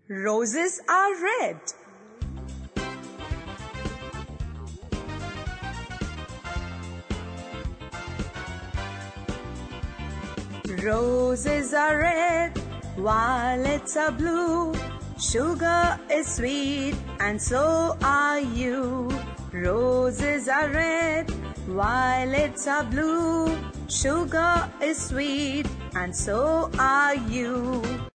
Roses are red. Roses are red, violets are blue. Sugar is sweet and so are you. Roses are red, violets are blue. Sugar is sweet and so are you.